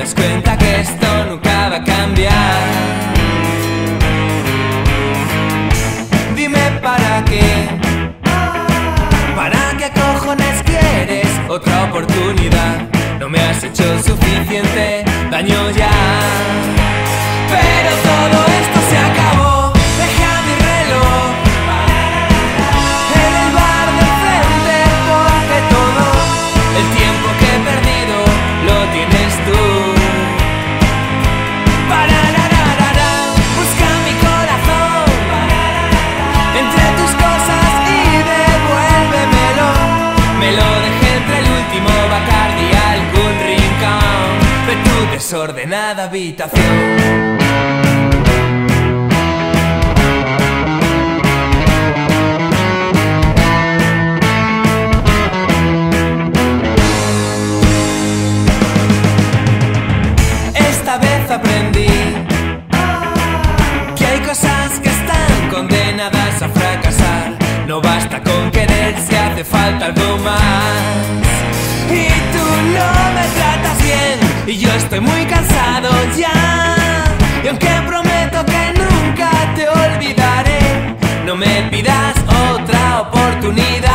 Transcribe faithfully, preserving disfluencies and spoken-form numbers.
das cuenta que esto nunca va a cambiar. Dime para qué, para qué cojones quieres otra oportunidad. No me has hecho suficiente daño ya, pero todo esto se acabó. Deja mi reloj en el bar de frente, porque todo el tiempo que he perdido lo tienes tú. Pararararara, busca mi corazón entre tus cosas y devuélvemelo. Me lo dejé entre el último Bacardi y algún rincón de tu desordenada habitación. Aprendí que hay cosas que están condenadas a fracasar. No basta con querer, si hace falta algo más. Y tú no me tratas bien y yo estoy muy cansado ya. Y aunque prometo que nunca te olvidaré, no me pidas otra oportunidad.